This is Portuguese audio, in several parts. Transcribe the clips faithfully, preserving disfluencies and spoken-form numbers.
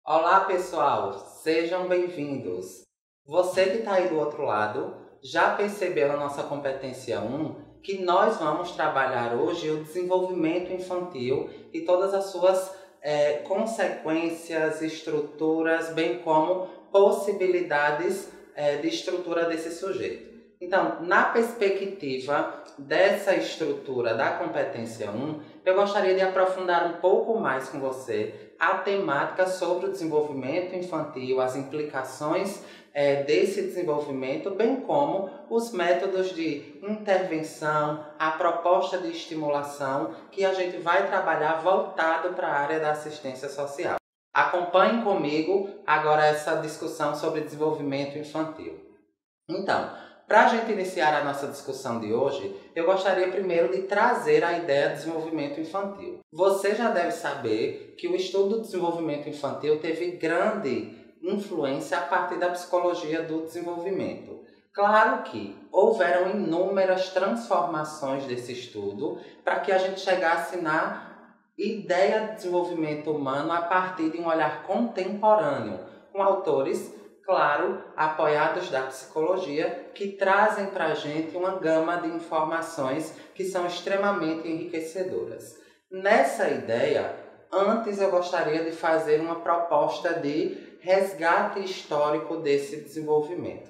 Olá pessoal, sejam bem-vindos. Você que está aí do outro lado, já percebeu na nossa competência um que nós vamos trabalhar hoje o desenvolvimento infantil e todas as suas é, consequências, estruturas, bem como possibilidades é, de estrutura desse sujeito. Então, na perspectiva dessa estrutura da competência um, eu gostaria de aprofundar um pouco mais com você a temática sobre o desenvolvimento infantil, as implicações é, desse desenvolvimento, bem como os métodos de intervenção, a proposta de estimulação que a gente vai trabalhar voltado para a área da assistência social. Acompanhem comigo agora essa discussão sobre desenvolvimento infantil. Então, para a gente iniciar a nossa discussão de hoje, eu gostaria primeiro de trazer a ideia de desenvolvimento infantil. Você já deve saber que o estudo do desenvolvimento infantil teve grande influência a partir da psicologia do desenvolvimento. Claro que houveram inúmeras transformações desse estudo para que a gente chegasse na ideia de desenvolvimento humano a partir de um olhar contemporâneo, com autores, claro, apoiados da psicologia, que trazem para a gente uma gama de informações que são extremamente enriquecedoras. Nessa ideia, antes eu gostaria de fazer uma proposta de resgate histórico desse desenvolvimento.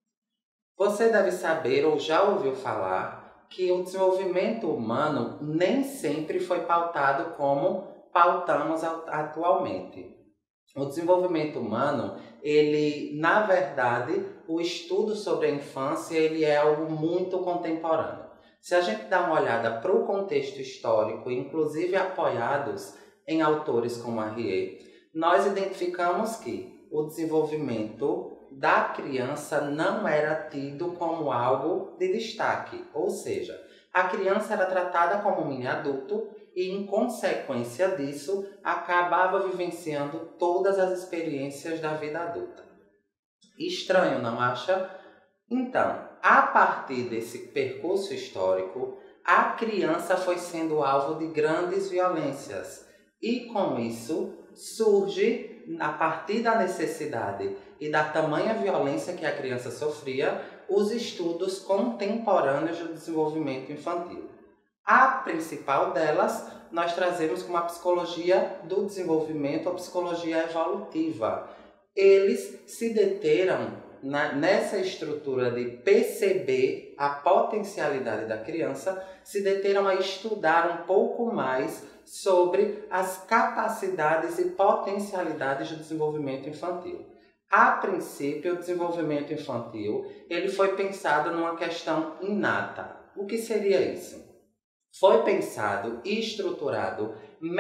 Você deve saber ou já ouviu falar que o desenvolvimento humano nem sempre foi pautado como pautamos atualmente. O desenvolvimento humano, ele, na verdade, o estudo sobre a infância, ele é algo muito contemporâneo. Se a gente dá uma olhada para o contexto histórico, inclusive apoiados em autores como Arriet, nós identificamos que o desenvolvimento da criança não era tido como algo de destaque, ou seja, a criança era tratada como um mini adulto e, em consequência disso, acabava vivenciando todas as experiências da vida adulta. Estranho, não acha? Então, a partir desse percurso histórico, a criança foi sendo alvo de grandes violências e, com isso, surge, a partir da necessidade e da tamanha violência que a criança sofria, os estudos contemporâneos do desenvolvimento infantil. A principal delas, nós trazemos como a psicologia do desenvolvimento, a psicologia evolutiva. Eles se deteram na, nessa estrutura de perceber a potencialidade da criança, se deteram a estudar um pouco mais sobre as capacidades e potencialidades do desenvolvimento infantil. A princípio, o desenvolvimento infantil ele foi pensado numa questão inata. O que seria isso? Foi pensado e estruturado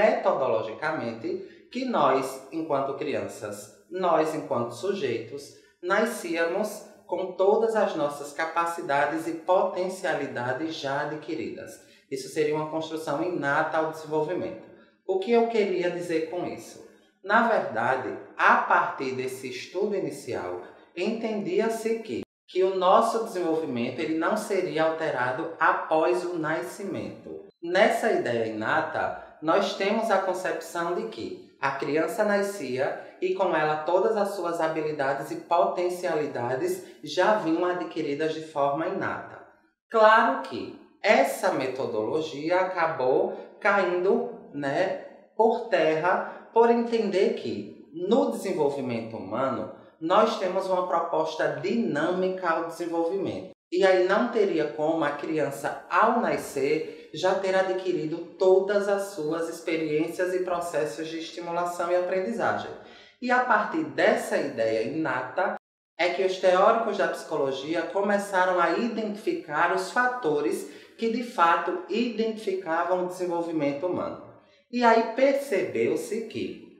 metodologicamente que nós, enquanto crianças, nós, enquanto sujeitos, nascíamos com todas as nossas capacidades e potencialidades já adquiridas. Isso seria uma construção inata ao desenvolvimento. O que eu queria dizer com isso? Na verdade, a partir desse estudo inicial, entendia-se que que o nosso desenvolvimento ele não seria alterado após o nascimento. Nessa ideia inata, nós temos a concepção de que a criança nascia e com ela todas as suas habilidades e potencialidades já vinham adquiridas de forma inata. Claro que essa metodologia acabou caindo, né, por terra por entender que no desenvolvimento humano nós temos uma proposta dinâmica ao desenvolvimento. E aí não teria como a criança, ao nascer, já ter adquirido todas as suas experiências e processos de estimulação e aprendizagem. E a partir dessa ideia inata, é que os teóricos da psicologia começaram a identificar os fatores que de fato identificavam o desenvolvimento humano. E aí percebeu-se que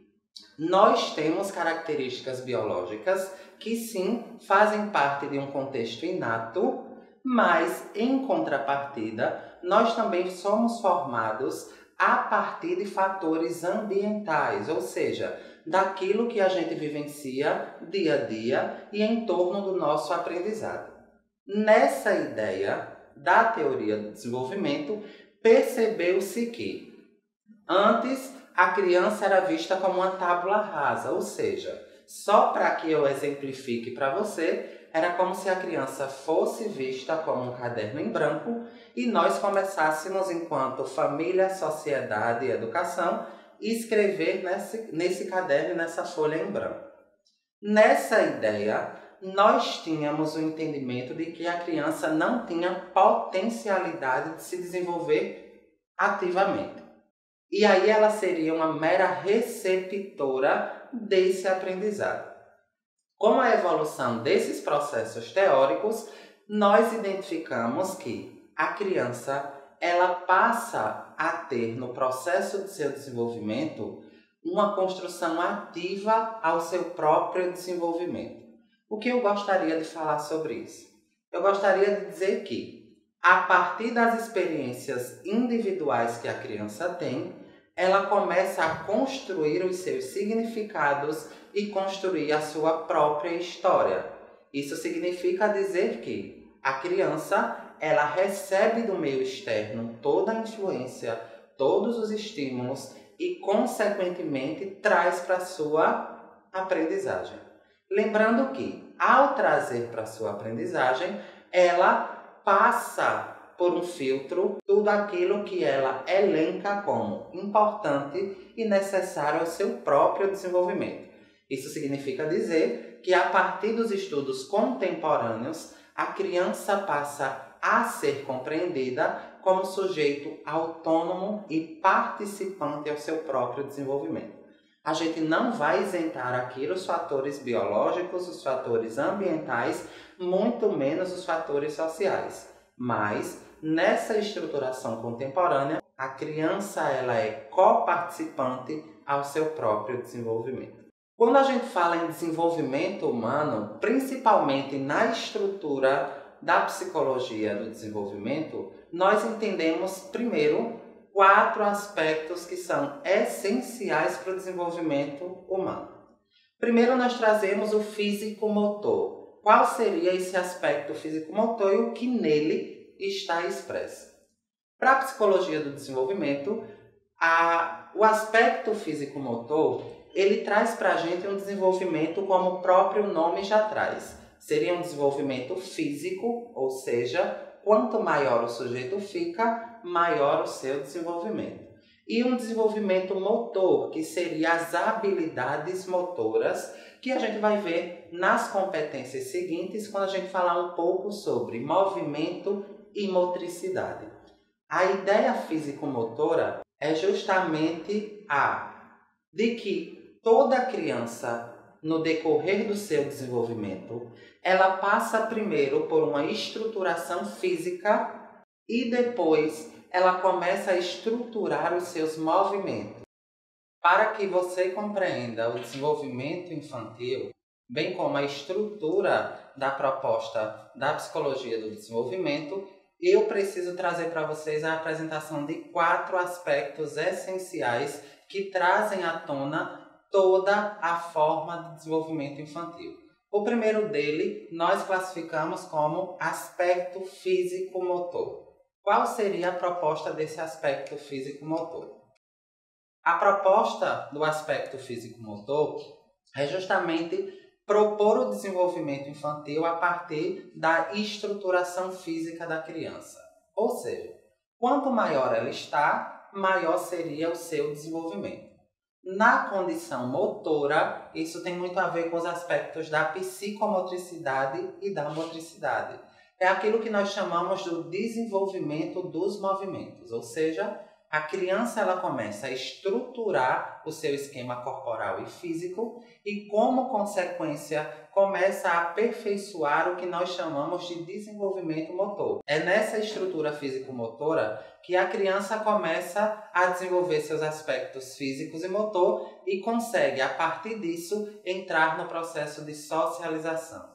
nós temos características biológicas que sim fazem parte de um contexto inato, mas em contrapartida nós também somos formados a partir de fatores ambientais, ou seja, daquilo que a gente vivencia dia a dia e em torno do nosso aprendizado. Nessa ideia da teoria do desenvolvimento, percebeu-se que antes a criança era vista como uma tábula rasa, ou seja, só para que eu exemplifique para você, era como se a criança fosse vista como um caderno em branco e nós começássemos, enquanto família, sociedade e educação, escrever nesse, nesse caderno, nessa folha em branco. Nessa ideia, nós tínhamos o entendimento de que a criança não tinha potencialidade de se desenvolver ativamente. E aí ela seria uma mera receptora desse aprendizado. Com a evolução desses processos teóricos, nós identificamos que a criança ela passa a ter no processo de seu desenvolvimento uma construção ativa ao seu próprio desenvolvimento. O que eu gostaria de falar sobre isso? Eu gostaria de dizer que, a partir das experiências individuais que a criança tem, ela começa a construir os seus significados e construir a sua própria história. Isso significa dizer que a criança ela recebe do meio externo toda a influência, todos os estímulos e, consequentemente, traz para a sua aprendizagem. Lembrando que, ao trazer para a sua aprendizagem, ela passa por um filtro tudo aquilo que ela elenca como importante e necessário ao seu próprio desenvolvimento. Isso significa dizer que, a partir dos estudos contemporâneos, a criança passa a ser compreendida como sujeito autônomo e participante ao seu próprio desenvolvimento. A gente não vai isentar aqui os fatores biológicos, os fatores ambientais, muito menos os fatores sociais. Mas, nessa estruturação contemporânea, a criança ela é coparticipante ao seu próprio desenvolvimento. Quando a gente fala em desenvolvimento humano, principalmente na estrutura da psicologia do desenvolvimento, nós entendemos primeiro quatro aspectos que são essenciais para o desenvolvimento humano. Primeiro, nós trazemos o físico-motor. Qual seria esse aspecto físico-motor e o que nele está expresso? Para a psicologia do desenvolvimento, a, o aspecto físico-motor ele traz para a gente um desenvolvimento como o próprio nome já traz. Seria um desenvolvimento físico, ou seja, quanto maior o sujeito fica, maior o seu desenvolvimento. E um desenvolvimento motor, que seria as habilidades motoras, que a gente vai ver nas competências seguintes, quando a gente falar um pouco sobre movimento e motricidade. A ideia físico-motora é justamente a de que toda criança, no decorrer do seu desenvolvimento, ela passa primeiro por uma estruturação física e depois ela começa a estruturar os seus movimentos. Para que você compreenda o desenvolvimento infantil, bem como a estrutura da proposta da psicologia do desenvolvimento, eu preciso trazer para vocês a apresentação de quatro aspectos essenciais que trazem à tona toda a forma de desenvolvimento infantil. O primeiro dele nós classificamos como aspecto físico-motor. Qual seria a proposta desse aspecto físico-motor? A proposta do aspecto físico-motor é justamente propor o desenvolvimento infantil a partir da estruturação física da criança. Ou seja, quanto maior ela está, maior seria o seu desenvolvimento. Na condição motora, isso tem muito a ver com os aspectos da psicomotricidade e da motricidade. É aquilo que nós chamamos do desenvolvimento dos movimentos, ou seja, a criança ela começa a estruturar o seu esquema corporal e físico e, como consequência, começa a aperfeiçoar o que nós chamamos de desenvolvimento motor. É nessa estrutura físico-motora que a criança começa a desenvolver seus aspectos físicos e motor e consegue, a partir disso, entrar no processo de socialização.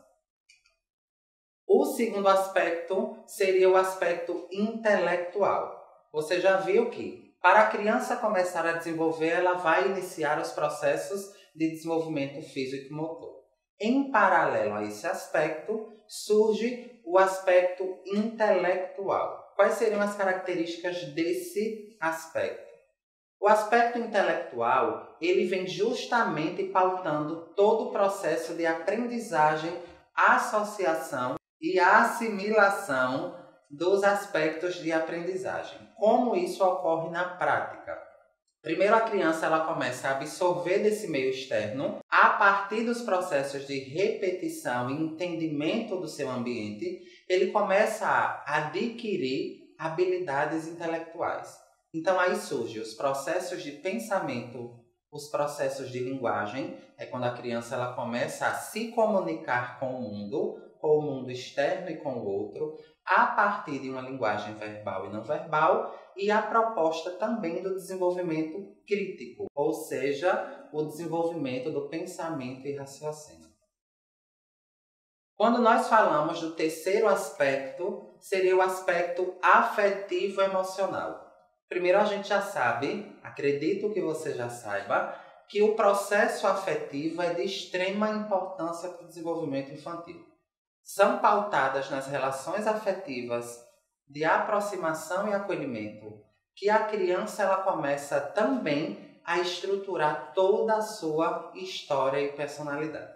O segundo aspecto seria o aspecto intelectual. Você já viu que, para a criança começar a desenvolver, ela vai iniciar os processos de desenvolvimento físico e motor. Em paralelo a esse aspecto, surge o aspecto intelectual. Quais seriam as características desse aspecto? O aspecto intelectual, ele vem justamente pautando todo o processo de aprendizagem, associação e assimilação dos aspectos de aprendizagem. Como isso ocorre na prática? Primeiro, a criança ela começa a absorver desse meio externo a partir dos processos de repetição e entendimento do seu ambiente, ele começa a adquirir habilidades intelectuais. Então aí surgem os processos de pensamento, os processos de linguagem, é quando a criança ela começa a se comunicar com o mundo, com o mundo externo e com o outro, a partir de uma linguagem verbal e não verbal, e a proposta também do desenvolvimento crítico, ou seja, o desenvolvimento do pensamento e raciocínio. Quando nós falamos do terceiro aspecto, seria o aspecto afetivo-emocional. Primeiro, a gente já sabe, acredito que você já saiba, que o processo afetivo é de extrema importância para o desenvolvimento infantil. São pautadas nas relações afetivas de aproximação e acolhimento que a criança ela começa também a estruturar toda a sua história e personalidade.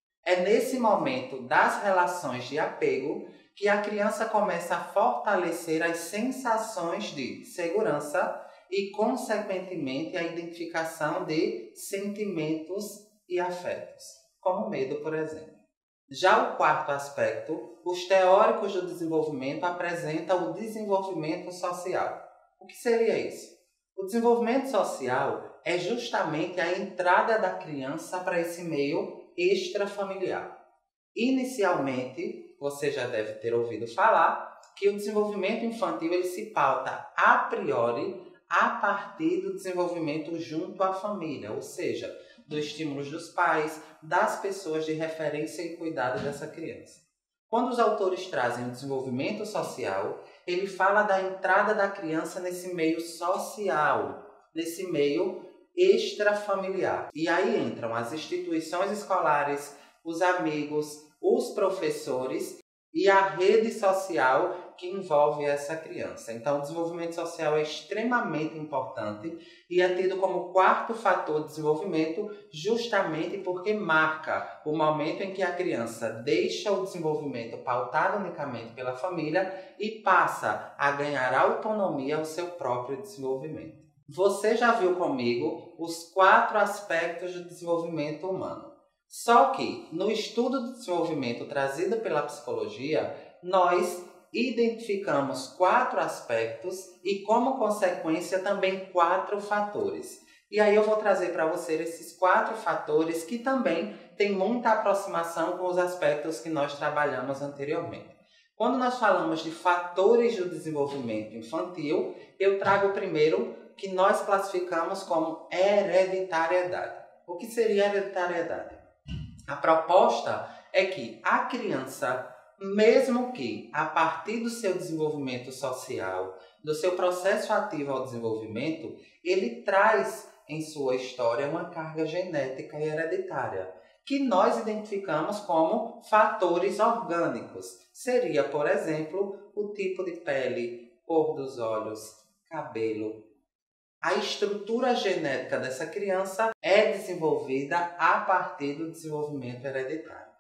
É nesse momento das relações de apego que a criança começa a fortalecer as sensações de segurança e, consequentemente, a identificação de sentimentos e afetos, como medo, por exemplo. Já o quarto aspecto, os teóricos do desenvolvimento apresentam o desenvolvimento social. O que seria isso? O desenvolvimento social é justamente a entrada da criança para esse meio extrafamiliar. Inicialmente, você já deve ter ouvido falar que o desenvolvimento infantil ele se pauta a priori a partir do desenvolvimento junto à família, ou seja, dos estímulos dos pais, das pessoas de referência e cuidado dessa criança. Quando os autores trazem o desenvolvimento social, ele fala da entrada da criança nesse meio social, nesse meio extrafamiliar. E aí entram as instituições escolares, os amigos, os professores e a rede social que envolve essa criança. Então, o desenvolvimento social é extremamente importante e é tido como quarto fator de desenvolvimento justamente porque marca o momento em que a criança deixa o desenvolvimento pautado unicamente pela família e passa a ganhar autonomia ao seu próprio desenvolvimento. Você já viu comigo os quatro aspectos do desenvolvimento humano. Só que, no estudo do desenvolvimento trazido pela psicologia, nós identificamos quatro aspectos e, como consequência, também quatro fatores. E aí eu vou trazer para você esses quatro fatores que também têm muita aproximação com os aspectos que nós trabalhamos anteriormente. Quando nós falamos de fatores do desenvolvimento infantil, eu trago o primeiro que nós classificamos como hereditariedade. O que seria hereditariedade? A proposta é que a criança, mesmo que a partir do seu desenvolvimento social, do seu processo ativo ao desenvolvimento, ele traz em sua história uma carga genética e hereditária, que nós identificamos como fatores orgânicos. Seria, por exemplo, o tipo de pele, cor dos olhos, cabelo. A estrutura genética dessa criança é desenvolvida a partir do desenvolvimento hereditário.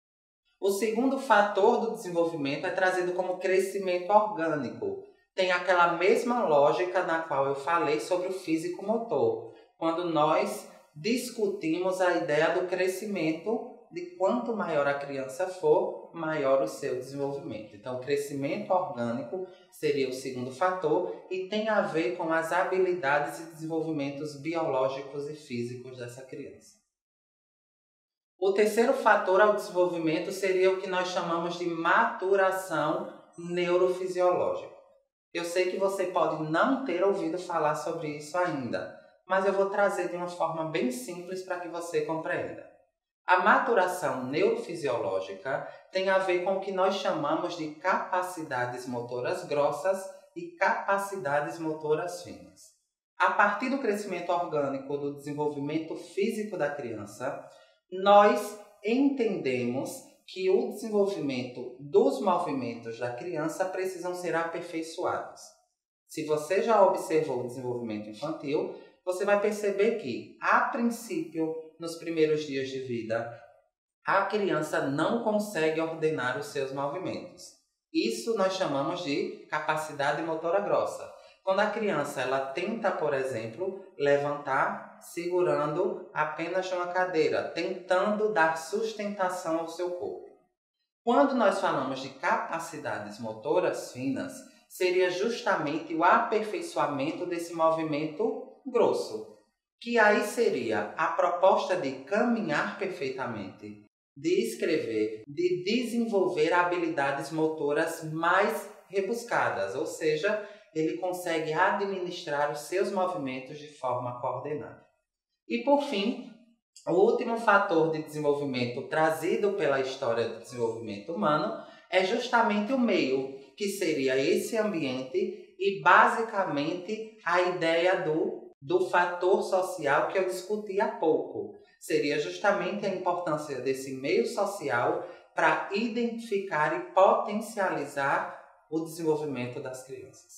O segundo fator do desenvolvimento é trazido como crescimento orgânico. Tem aquela mesma lógica na qual eu falei sobre o físico-motor, quando nós discutimos a ideia do crescimento, de quanto maior a criança for, maior o seu desenvolvimento. Então, o crescimento orgânico seria o segundo fator e tem a ver com as habilidades e desenvolvimentos biológicos e físicos dessa criança. O terceiro fator ao desenvolvimento seria o que nós chamamos de maturação neurofisiológica. Eu sei que você pode não ter ouvido falar sobre isso ainda, mas eu vou trazer de uma forma bem simples para que você compreenda. A maturação neurofisiológica tem a ver com o que nós chamamos de capacidades motoras grossas e capacidades motoras finas. A partir do crescimento orgânico, do desenvolvimento físico da criança, nós entendemos que o desenvolvimento dos movimentos da criança precisam ser aperfeiçoados. Se você já observou o desenvolvimento infantil, você vai perceber que, a princípio, nos primeiros dias de vida, a criança não consegue ordenar os seus movimentos. Isso nós chamamos de capacidade motora grossa. Quando a criança ela tenta, por exemplo, levantar segurando apenas uma cadeira, tentando dar sustentação ao seu corpo. Quando nós falamos de capacidades motoras finas, seria justamente o aperfeiçoamento desse movimento grosso, que aí seria a proposta de caminhar perfeitamente, de escrever, de desenvolver habilidades motoras mais rebuscadas, ou seja, ele consegue administrar os seus movimentos de forma coordenada. E por fim, o último fator de desenvolvimento trazido pela história do desenvolvimento humano é justamente o meio, que seria esse ambiente e basicamente a ideia do, do fator social que eu discuti há pouco. Seria justamente a importância desse meio social para identificar e potencializar o desenvolvimento das crianças.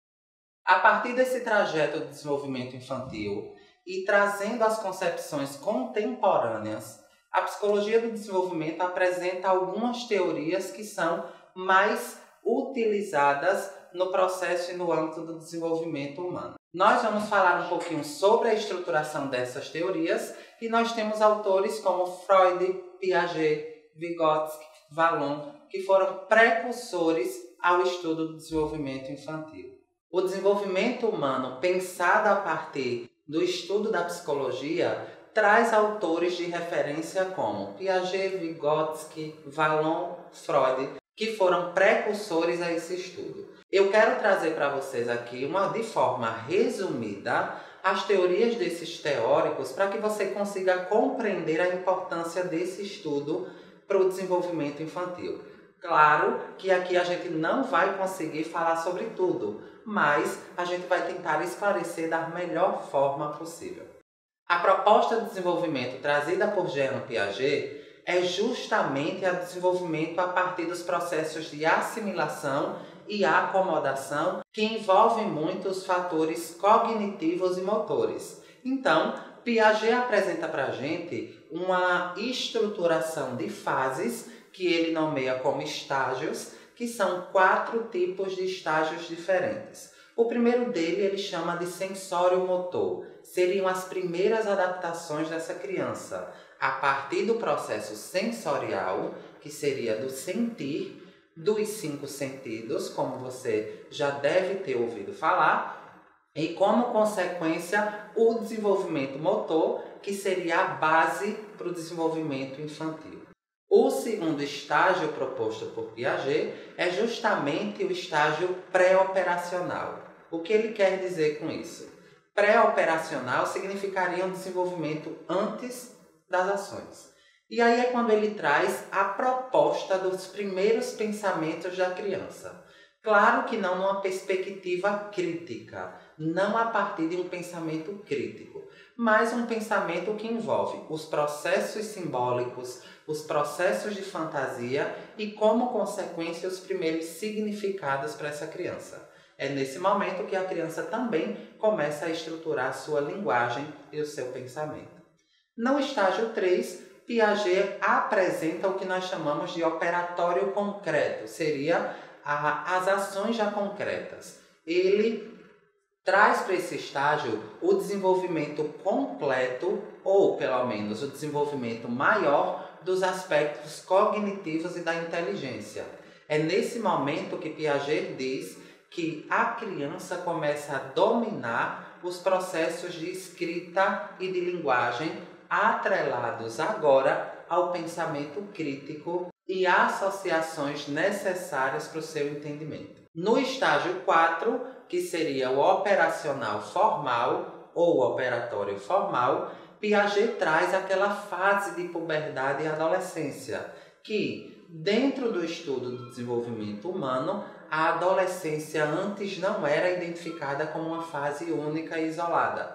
A partir desse trajeto de desenvolvimento infantil e trazendo as concepções contemporâneas, a psicologia do desenvolvimento apresenta algumas teorias que são mais utilizadas no processo e no âmbito do desenvolvimento humano. Nós vamos falar um pouquinho sobre a estruturação dessas teorias e nós temos autores como Freud, Piaget, Vygotsky, Vallon, que foram precursores ao estudo do desenvolvimento infantil. O desenvolvimento humano, pensado a partir do estudo da psicologia, traz autores de referência como Piaget, Vygotsky, Vallon, Freud, que foram precursores a esse estudo. Eu quero trazer para vocês aqui, uma, de forma resumida, as teorias desses teóricos para que você consiga compreender a importância desse estudo para o desenvolvimento infantil. Claro que aqui a gente não vai conseguir falar sobre tudo, mas a gente vai tentar esclarecer da melhor forma possível. A proposta de desenvolvimento trazida por Jean Piaget é justamente o desenvolvimento a partir dos processos de assimilação e acomodação que envolvem muito os fatores cognitivos e motores. Então, Piaget apresenta para a gente uma estruturação de fases que ele nomeia como estágios, que são quatro tipos de estágios diferentes. O primeiro dele ele chama de sensório-motor. Seriam as primeiras adaptações dessa criança, a partir do processo sensorial, que seria do sentir, dos cinco sentidos, como você já deve ter ouvido falar, e como consequência o desenvolvimento motor, que seria a base para o desenvolvimento infantil. O segundo estágio proposto por Piaget é justamente o estágio pré-operacional. O que ele quer dizer com isso? Pré-operacional significaria um desenvolvimento antes das ações. E aí é quando ele traz a proposta dos primeiros pensamentos da criança. Claro que não numa perspectiva crítica, não a partir de um pensamento crítico, mas um pensamento que envolve os processos simbólicos, os processos de fantasia e, como consequência, os primeiros significados para essa criança. É nesse momento que a criança também começa a estruturar a sua linguagem e o seu pensamento. No estágio três, Piaget apresenta o que nós chamamos de operatório concreto, seria a, as ações já concretas. Ele traz para esse estágio o desenvolvimento completo, ou pelo menos o desenvolvimento maior, dos aspectos cognitivos e da inteligência. É nesse momento que Piaget diz que a criança começa a dominar os processos de escrita e de linguagem atrelados agora ao pensamento crítico e associações necessárias para o seu entendimento. No estágio quatro, que seria o operacional formal ou operatório formal, Piaget traz aquela fase de puberdade e adolescência, que, dentro do estudo do desenvolvimento humano, a adolescência antes não era identificada como uma fase única e isolada.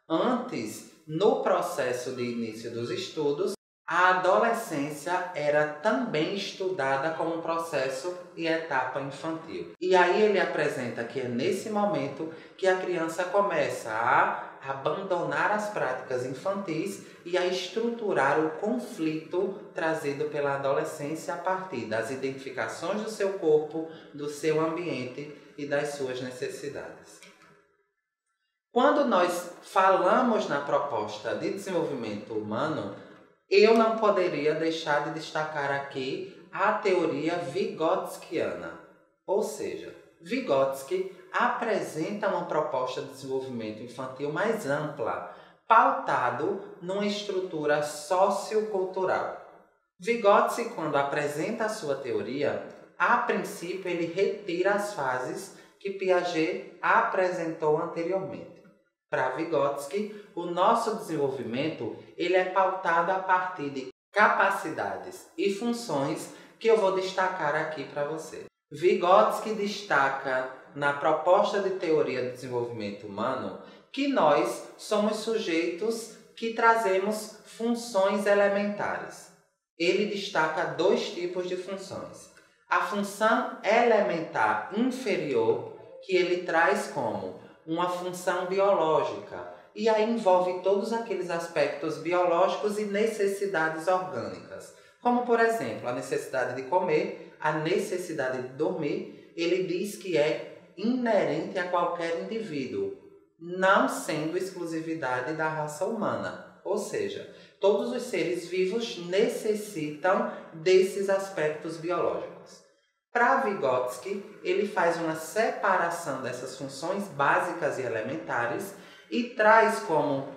Antes, no processo de início dos estudos, a adolescência era também estudada como um processo e etapa infantil. E aí ele apresenta que é nesse momento que a criança começa a abandonar as práticas infantis e a estruturar o conflito trazido pela adolescência a partir das identificações do seu corpo, do seu ambiente e das suas necessidades. Quando nós falamos na proposta de desenvolvimento humano, eu não poderia deixar de destacar aqui a teoria vigotskiana. Ou seja, Vygotsky apresenta uma proposta de desenvolvimento infantil mais ampla, pautado numa estrutura sociocultural. Vygotsky, quando apresenta a sua teoria, a princípio ele retira as fases que Piaget apresentou anteriormente. Para Vygotsky, o nosso desenvolvimento ele é pautado a partir de capacidades e funções que eu vou destacar aqui para você. Vygotsky destaca na proposta de teoria do desenvolvimento humano que nós somos sujeitos que trazemos funções elementares. Ele destaca dois tipos de funções. A função elementar inferior, que ele traz como uma função biológica, e aí envolve todos aqueles aspectos biológicos e necessidades orgânicas, como por exemplo a necessidade de comer, a necessidade de dormir. Ele diz que é inerente a qualquer indivíduo, não sendo exclusividade da raça humana. Ou seja, todos os seres vivos necessitam desses aspectos biológicos. Para Vygotsky, ele faz uma separação dessas funções básicas e elementares e traz como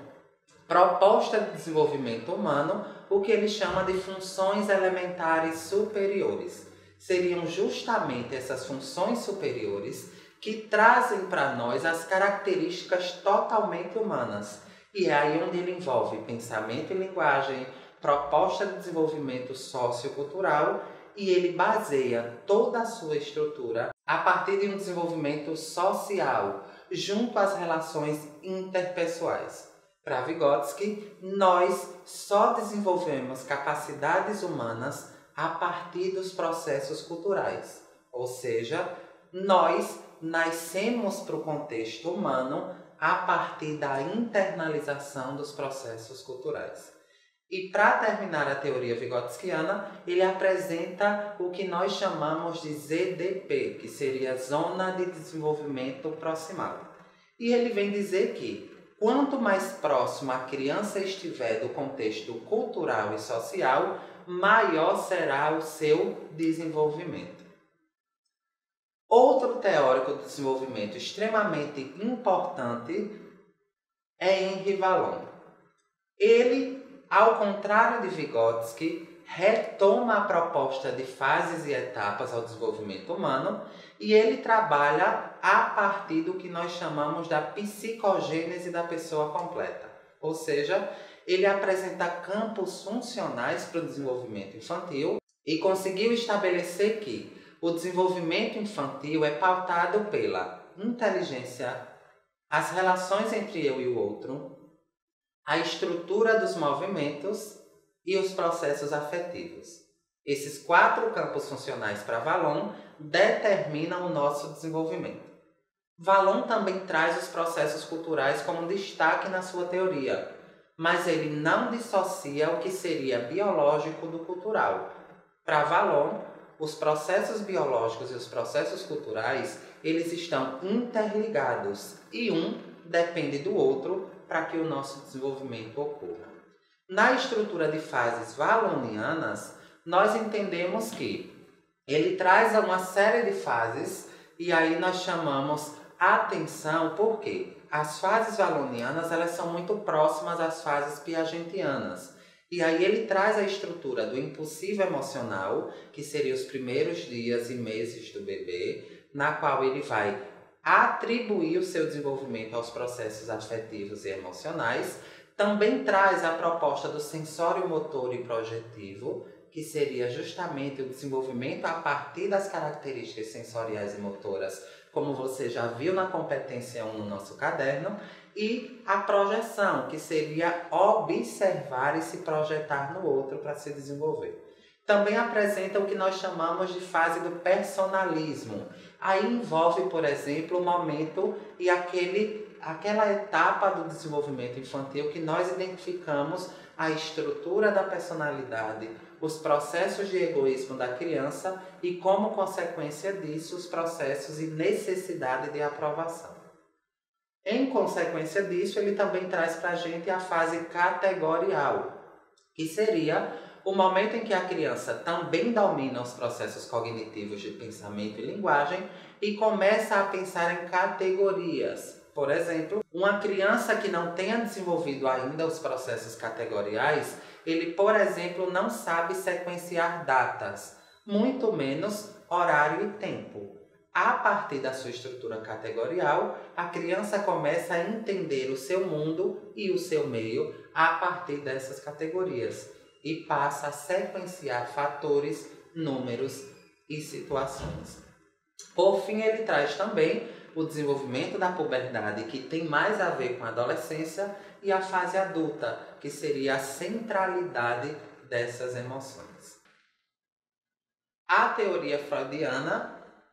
proposta de desenvolvimento humano o que ele chama de funções elementares superiores. Seriam justamente essas funções superiores que trazem para nós as características totalmente humanas. E é aí onde ele envolve pensamento e linguagem, proposta de desenvolvimento sociocultural, e ele baseia toda a sua estrutura a partir de um desenvolvimento social, junto às relações interpessoais. Para Vygotsky, nós só desenvolvemos capacidades humanas a partir dos processos culturais. Ou seja, nós nascemos para o contexto humano a partir da internalização dos processos culturais. E para terminar a teoria vigotskiana, ele apresenta o que nós chamamos de Z D P, que seria Zona de Desenvolvimento Proximal. E ele vem dizer que quanto mais próximo a criança estiver do contexto cultural e social, maior será o seu desenvolvimento. Outro teórico do desenvolvimento extremamente importante é Henri Vallon. Ele, ao contrário de Vygotsky, retoma a proposta de fases e etapas ao desenvolvimento humano e ele trabalha a partir do que nós chamamos da psicogênese da pessoa completa. Ou seja, ele apresenta campos funcionais para o desenvolvimento infantil e conseguiu estabelecer que o desenvolvimento infantil é pautado pela inteligência, as relações entre eu e o outro, a estrutura dos movimentos e os processos afetivos. Esses quatro campos funcionais para Vallon determinam o nosso desenvolvimento. Vallon também traz os processos culturais como destaque na sua teoria, mas ele não dissocia o que seria biológico do cultural. Para Vallon, os processos biológicos e os processos culturais, eles estão interligados e um depende do outro para que o nosso desenvolvimento ocorra. Na estrutura de fases vallonianas, nós entendemos que ele traz uma série de fases e aí nós chamamos atenção porque as fases vallonianas elas são muito próximas às fases piagetianas. E aí ele traz a estrutura do impulsivo emocional, que seria os primeiros dias e meses do bebê, na qual ele vai atribuir o seu desenvolvimento aos processos afetivos e emocionais. Também traz a proposta do sensório motor e projetivo, que seria justamente o desenvolvimento a partir das características sensoriais e motoras, como você já viu na competência um no nosso caderno, e a projeção, que seria observar e se projetar no outro para se desenvolver. Também apresenta o que nós chamamos de fase do personalismo. Aí envolve, por exemplo, o momento e aquele aquela etapa do desenvolvimento infantil que nós identificamos a estrutura da personalidade, os processos de egoísmo da criança e, como consequência disso, os processos e necessidade de aprovação. Em consequência disso, ele também traz para a gente a fase categorial, que seria o momento em que a criança também domina os processos cognitivos de pensamento e linguagem e começa a pensar em categorias. Por exemplo, uma criança que não tenha desenvolvido ainda os processos categoriais, ele, por exemplo, não sabe sequenciar datas, muito menos horário e tempo. A partir da sua estrutura categorial, a criança começa a entender o seu mundo e o seu meio a partir dessas categorias e passa a sequenciar fatores, números e situações. Por fim, ele traz também o desenvolvimento da puberdade, que tem mais a ver com a adolescência, e a fase adulta, que seria a centralidade dessas emoções. A teoria freudiana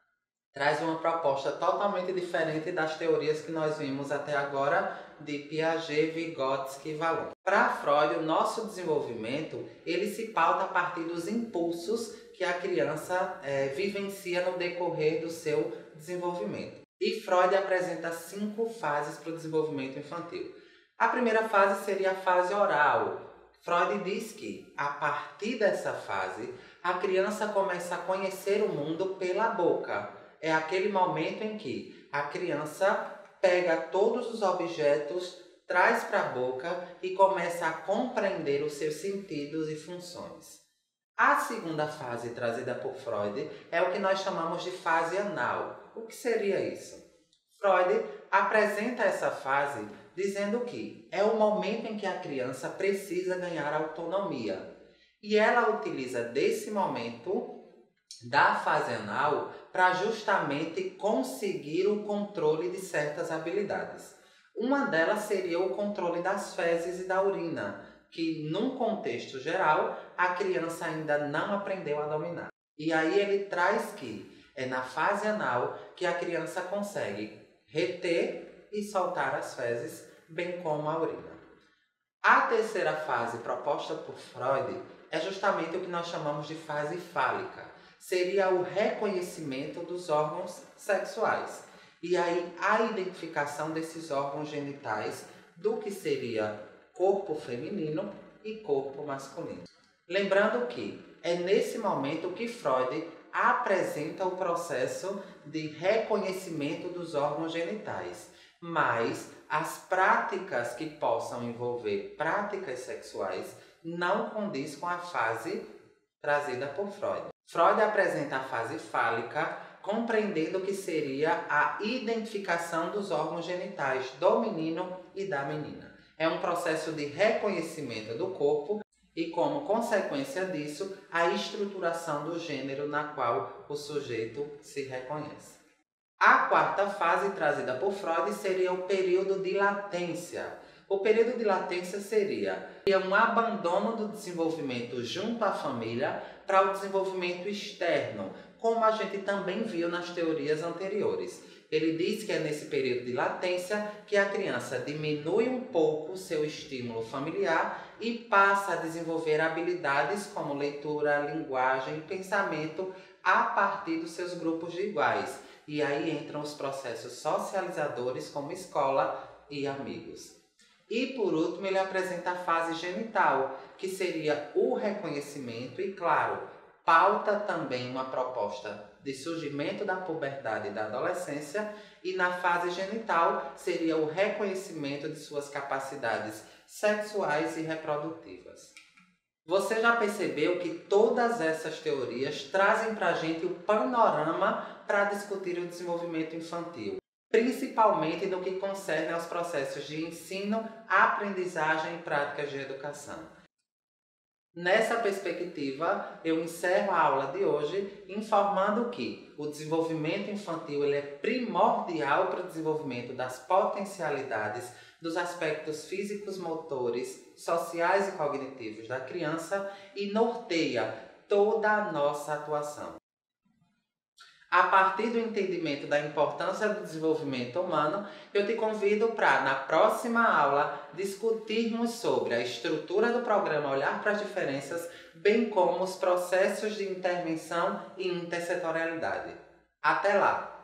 traz uma proposta totalmente diferente das teorias que nós vimos até agora de Piaget, Vygotsky e Vallon. Para Freud, o nosso desenvolvimento ele se pauta a partir dos impulsos que a criança é, vivencia no decorrer do seu desenvolvimento. E Freud apresenta cinco fases para o desenvolvimento infantil. A primeira fase seria a fase oral. Freud diz que, a partir dessa fase, a criança começa a conhecer o mundo pela boca. É aquele momento em que a criança pega todos os objetos, traz para a boca e começa a compreender os seus sentidos e funções. A segunda fase trazida por Freud é o que nós chamamos de fase anal. O que seria isso? Freud apresenta essa fase dizendo que é o momento em que a criança precisa ganhar autonomia. E ela utiliza desse momento da fase anal para justamente conseguir o controle de certas habilidades. Uma delas seria o controle das fezes e da urina, que num contexto geral a criança ainda não aprendeu a dominar. E aí ele traz que é na fase anal que a criança consegue reter e soltar as fezes, bem como a urina. A terceira fase proposta por Freud é justamente o que nós chamamos de fase fálica. Seria o reconhecimento dos órgãos sexuais. E aí a identificação desses órgãos genitais do que seria corpo feminino e corpo masculino. Lembrando que é nesse momento que Freud apresenta o processo de reconhecimento dos órgãos genitais. Mas as práticas que possam envolver práticas sexuais não condiz com a fase trazida por Freud. Freud apresenta a fase fálica, compreendendo que seria a identificação dos órgãos genitais do menino e da menina. É um processo de reconhecimento do corpo e, como consequência disso, a estruturação do gênero na qual o sujeito se reconhece. A quarta fase trazida por Freud seria o período de latência. O período de latência seria um abandono do desenvolvimento junto à família para o desenvolvimento externo, como a gente também viu nas teorias anteriores. Ele diz que é nesse período de latência que a criança diminui um pouco o seu estímulo familiar e passa a desenvolver habilidades como leitura, linguagem e pensamento a partir dos seus grupos de iguais. E aí entram os processos socializadores como escola e amigos. E por último ele apresenta a fase genital, que seria o reconhecimento e, claro, pauta também uma proposta de surgimento da puberdade e da adolescência, e na fase genital seria o reconhecimento de suas capacidades sexuais e reprodutivas. Você já percebeu que todas essas teorias trazem para a gente o panorama para discutir o desenvolvimento infantil, principalmente no que concerne aos processos de ensino, aprendizagem e práticas de educação. Nessa perspectiva, eu encerro a aula de hoje informando que o desenvolvimento infantil ele é primordial para o desenvolvimento das potencialidades dos aspectos físicos, motores, sociais e cognitivos da criança e norteia toda a nossa atuação. A partir do entendimento da importância do desenvolvimento humano, eu te convido para, na próxima aula, discutirmos sobre a estrutura do programa Olhar para as Diferenças, bem como os processos de intervenção e intersetorialidade. Até lá!